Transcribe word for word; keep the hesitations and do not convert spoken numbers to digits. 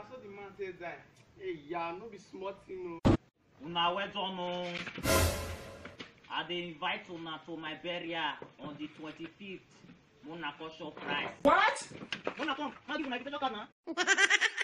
so the man said that. Hey, yeah, no be smart, you know. Una well done. Oh. I dey invite una to my burial on the twenty-fifth. Mona for shop price. What? Mona come, I'll give you my invitation card now.